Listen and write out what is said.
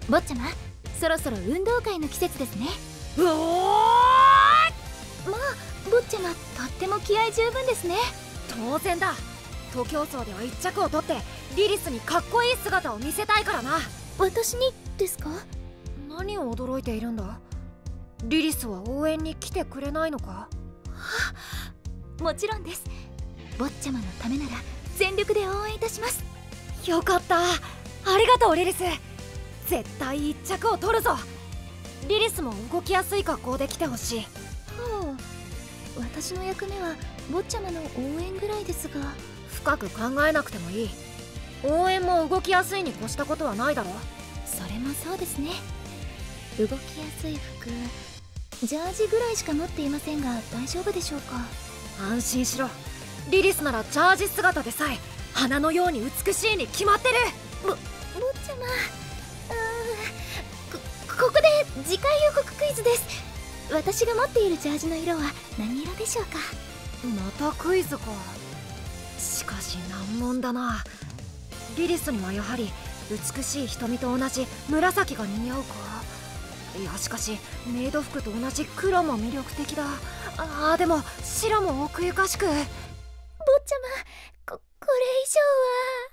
坊ちゃま、そろそろ運動会の季節ですね。 うおー、 まあ坊ちゃま、とっても気合十分ですね。 当然だ。徒競走では1着を取ってリリスにかっこいい姿を見せたいからな。 私にですか？ 何を驚いているんだ。リリスは応援に来てくれないのか？ もちろんです。坊ちゃまのためなら全力で応援いたします。 よかった、ありがとうリリス。絶対1着を取るぞ。リリスも動きやすい格好で来てほしい。 はあ、私の役目は坊ちゃまの応援ぐらいですが。 深く考えなくてもいい。応援も動きやすいに越したことはないだろ。 それもそうですね。動きやすい服、ジャージぐらいしか持っていませんが大丈夫でしょうか？ 安心しろ。リリスならジャージ姿でさえ花のように美しいに決まってる。 坊ちゃま、ここで次回予告クイズです。私が持っているジャージの色は何色でしょうか？ またクイズか。しかし難問だな。リリスにはやはり美しい瞳と同じ紫が似合うか。いやしかしメイド服と同じ黒も魅力的だ。でも白も奥ゆかしく。坊ちゃま、これ以上は。